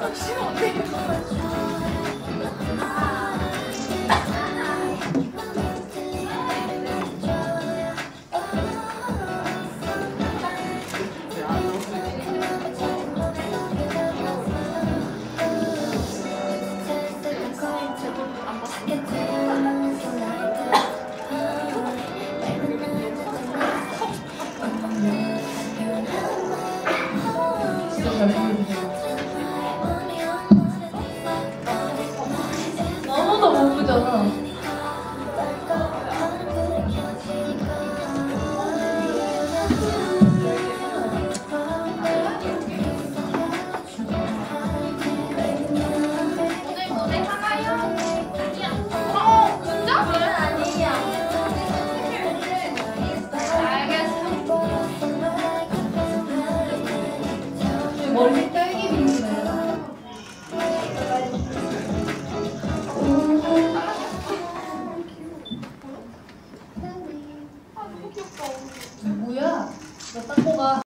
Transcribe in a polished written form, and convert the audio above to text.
싫어 언니. 아무도 못 보잖아. 오늘 노래 하나요? 아니야. 진짜? 그건 아니야. 알겠어. 머리 딸기 빙수예요. 아, 너무 귀엽다. 뭐야? 너 닦고 가.